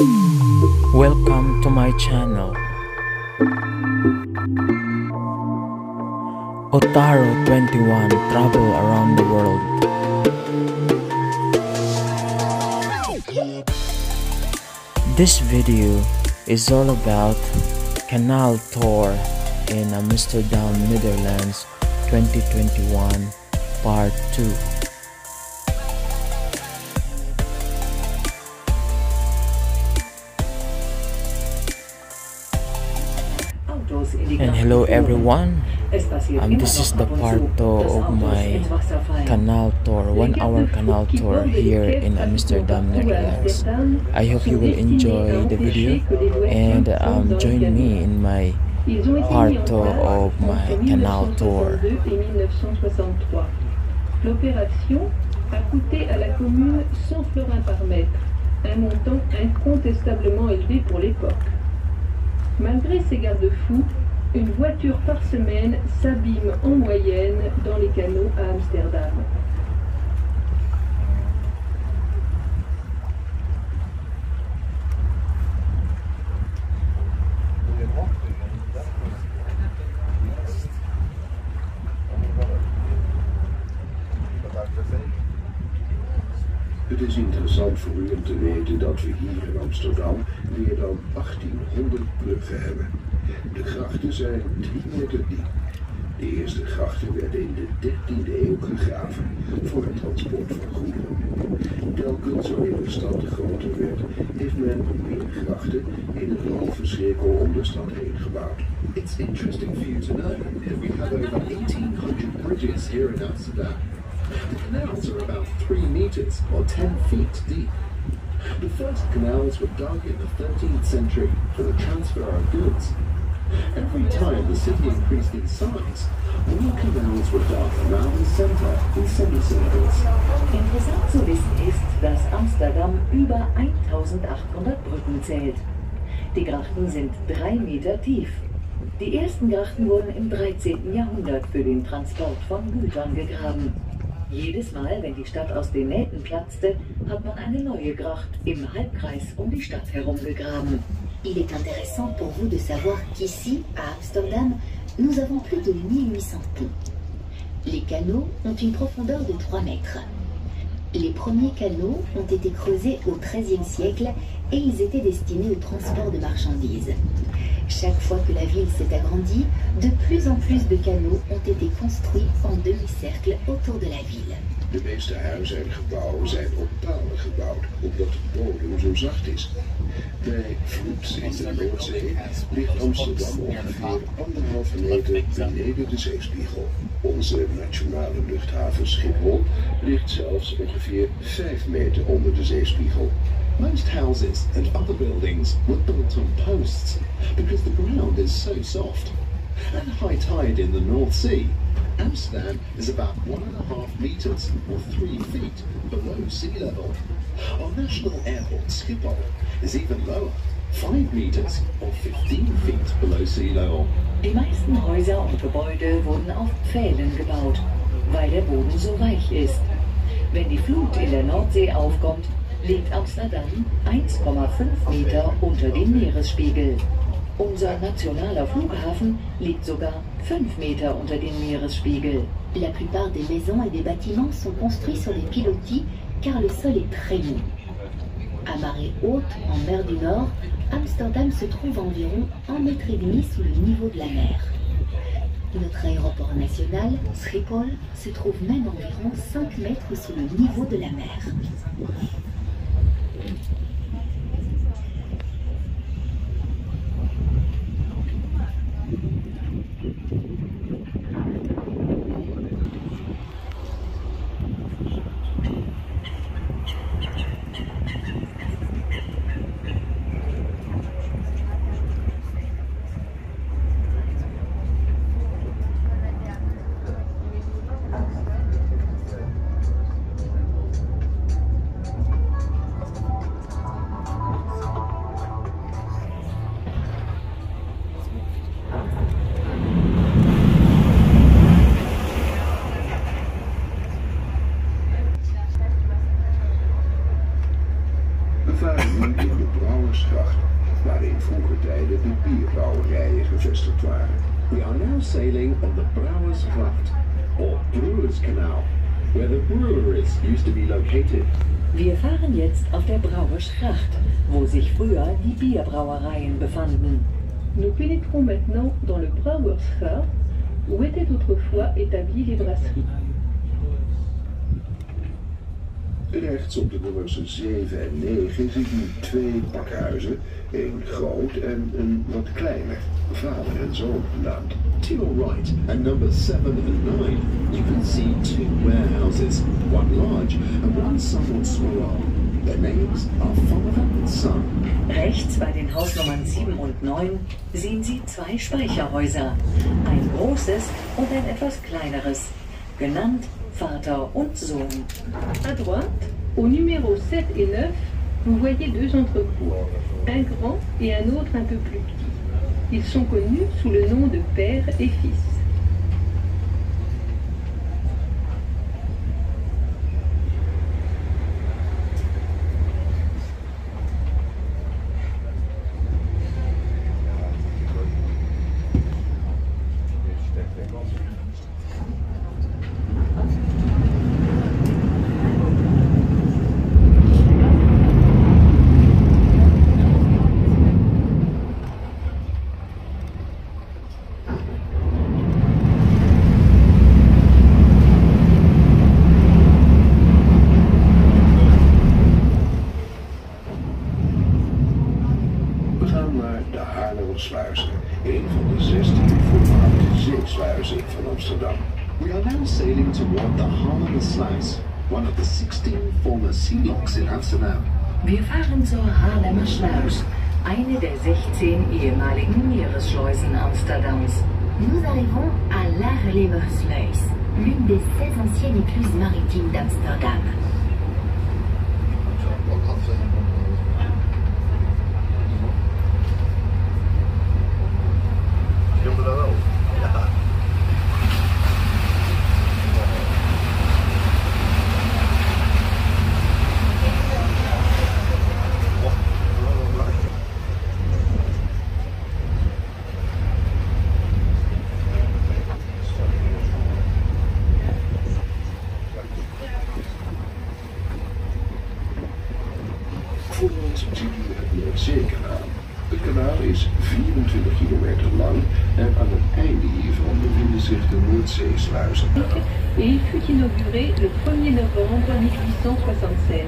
Welcome to my channel, Otaro 21 Travel Around the World. This video is all about Canal Tour in Amsterdam, Netherlands 2021 Part 2. And hello everyone, this is the part 2 of my canal tour, 1 hour canal tour here in Amsterdam, Netherlands. I hope you will enjoy the video and join me in my part 2 of my canal tour. L'opération a coûté à la commune 100 florins par mètre, un montant incontestablement élevé pour l'époque. Malgré ces garde-fous, une voiture par semaine s'abîme en moyenne dans les canaux à Amsterdam. Het is interessant voor u om te weten dat we hier in Amsterdam meer dan 1800 bruggen hebben. De grachten zijn 3 meter diep. De eerste grachten werden in de 13e eeuw gegraven voor het transport van goederen. Telkens wanneer de stad groter werd, heeft men meer grachten in een halve cirkel om de stad heen gebouwd. It's interesting for you to know that we have over 1800 bridges here in Amsterdam. The canals are about 3 meters or 10 feet deep. The first canals were dug in the 13th century for the transfer of goods. Every time the city increased in size, more canals were dug around the center in semicircles. Interessant zu wissen ist, dass Amsterdam über 1800 Brücken zählt. Die Grachten sind 3 Meter tief. Die ersten Grachten wurden im 13. Jahrhundert für den Transport von Gütern gegraben. Jedes Mal, wenn die Stadt aus den Nähten platzte, hat man eine neue Gracht im Halbkreis um die Stadt herum gegraben. Il est intéressant pour vous de savoir qu'ici, à Amsterdam, nous avons plus de 1800 ponts. Les canaux ont une profondeur de 3 mètres. Les premiers canaux ont été creusés au XIIIe siècle et ils étaient destinés au transport de marchandises. Chaque fois que la ville s'est agrandie, de plus en plus de canaux ont été construits en demi-cercle autour de la ville. De meeste huizen en gebouwen zijn op palen gebouwd, omdat de bodem zo zacht is. Bij vloed in de Noordzee ligt Amsterdam ongeveer 1,5 meter beneden de zeespiegel. Onze nationale luchthaven Schiphol ligt zelfs ongeveer 5 meter onder de zeespiegel. Most houses and other buildings were built on posts because the ground is so soft. At high tide in the North Sea, Amsterdam is about 1.5 meters or 3 feet below sea level. Our national airport Schiphol is even lower, 5 meters or 15 feet below sea level. Die meisten Häuser und Gebäude wurden auf Pfählen gebaut, weil der Boden so weich ist. Wenn die Flut in der Nordsee aufkommt, liegt Amsterdam 1,5 Meter unter dem Meeresspiegel. Unser nationaler Flughafen liegt sogar 5 Meter unter dem Meeresspiegel. La plupart des maisons et des bâtiments sont construits sur des pilotis car le sol est très mou. À marée haute, en mer du Nord, Amsterdam se trouve environ 1,5 mètre sous le niveau de la mer. Notre aéroport national, Schiphol, se trouve même environ 5 mètres sous le niveau de la mer. de bierbrouwerijen gevestigd waren. We are now sailing on the Brouwersgracht, or Brewers Canal, where the breweries used to be located. Wir fahren jetzt auf der Brauersgracht, wo sich früher die Bierbrauereien befanden. Nous pénétrons maintenant dans le Brouwersgracht, où étaient autrefois établies les brasseries. Rechts op de nummers 7 en 9 ziet u 2 pakhuizen, één groot en een wat kleiner, vader en zoon genaamd. To your right, at number 7 and 9, you can see 2 warehouses, one large and one somewhat smaller. Their names are father and son. Rechts bei den Hausnummern 7 und 9 sehen Sie 2 Speicherhäuser, ein großes und ein etwas kleineres, genannt Vater und Sohn. À droite, au numéro 7 et 9, vous voyez 2 entrepôts, un grand et un autre un peu plus petit. Ils sont connus sous le nom de père et fils. Een van de 16 voormalige zeesluizen van Amsterdam. We are now sailing toward the Haarlemmersluis, one of the 16 former sea locks in Amsterdam. Wir fahren zur Haarlemmer Sluis, eine der 16 ehemaligen Meeresschleusen Amsterdams. Nous arrivons à l'Haarlemmersluis, l'une des 16 anciennes écluses maritimes d'Amsterdam. Voor ons ziet u het Noordzeekanaal. Het kanaal is 24 kilometer lang en aan het einde hiervan bevinden zich de Noordzeesluizen. Et il fut inauguré le 1er novembre 1876.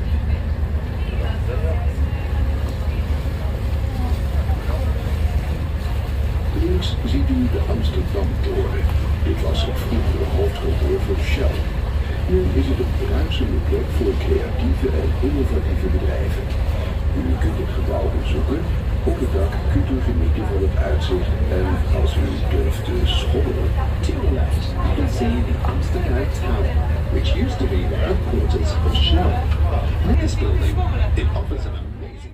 Links ziet u de Amsterdam-toren. Dit was het vroegere hoofdkantoor van Shell. Nu is het een bruisende plek voor creatieve en innovatieve bedrijven. U kunt het gebouw bezoeken. Op het dak kunt u genieten van het uitzicht en als u durft te schommelen. To your left, you can see the Amsterdam Tower, which used to be the headquarters of Shell. This building, it offers an amazing...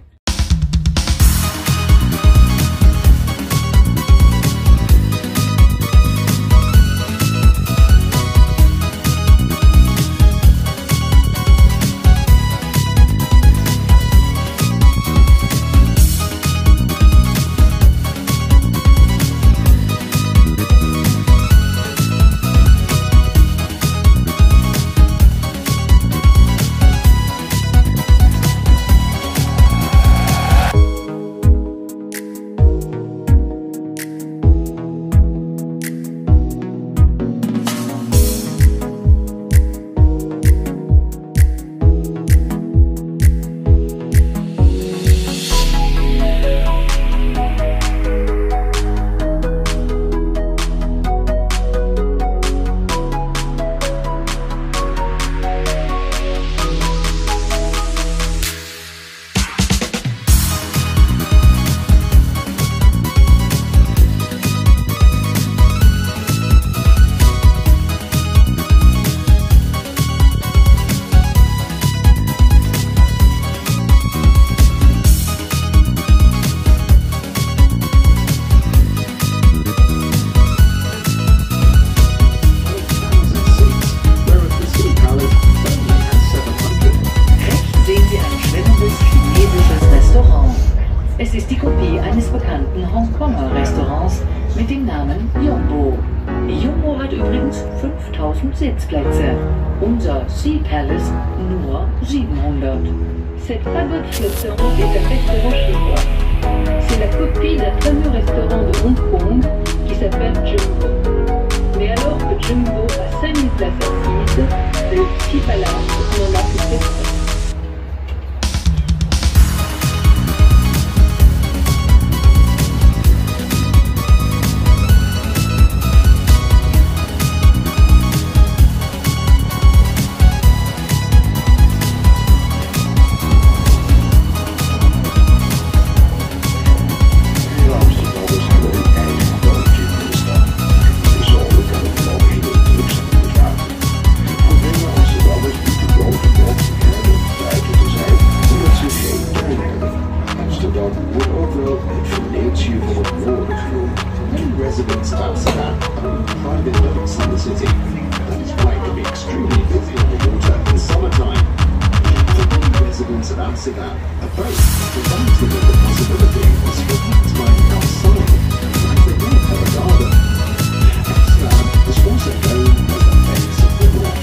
Es ist die Kopie eines bekannten Hongkonger Restaurants mit dem Namen Yumbo. Yumbo hat übrigens 5000 Sitzplätze. Unser Sea Palace nur 700. Cette pagode flottante est à Pêche chinois. C'est la copie d'un fameux restaurant de Hong Kong qui s'appelle Jumbo. Mais alors que Jumbo a 5000 places assises, le Sea Palace n'en a que 700. Residents of Amsterdam own private boats in the city. That is why it can be extremely busy on the water in the summertime. For many residents of Amsterdam, a boat provides them with the possibility of spending time outside, like they might have a garden. Amsterdam is also known as the face of the north.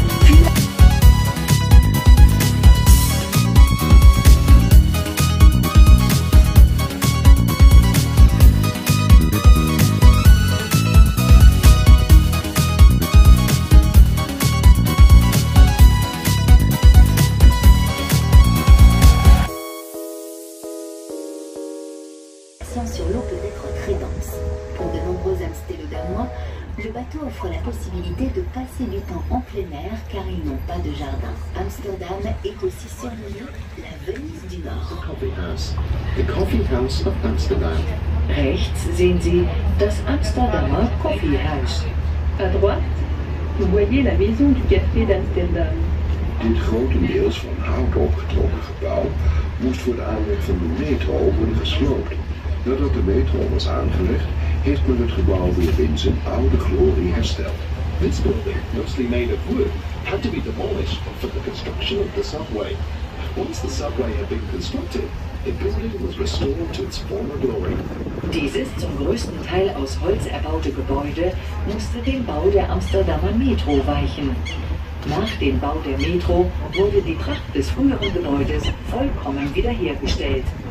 Sur l'eau peut être très dense. Pour de nombreux Amsterdamois, le bateau offre la possibilité de passer du temps en plein air car ils n'ont pas de jardin. Amsterdam est aussi surnommée la Venise du Nord. The Coffee House of Amsterdam. Rechts sehen Sie das Amsterdamer Koffiehuis. À droite, vous voyez la maison du café d'Amsterdam. Dit grotendeels van hout opgetrokken gebouw moest voor de aanleg van de metro worden gesloopt. Nadat de metro was aangelegd, heeft men het gebouw weer in zijn oude glorie hersteld. This building, mostly made of wood, had to be demolished for the construction of the subway. Once the subway had been constructed, the building was restored to its former glory. Dieses zum größten Teil aus Holz erbaute Gebäude musste dem Bau der Amsterdamer Metro weichen. Nach dem Bau der Metro wurde die Pracht des früheren Gebäudes vollkommen wiederhergestellt.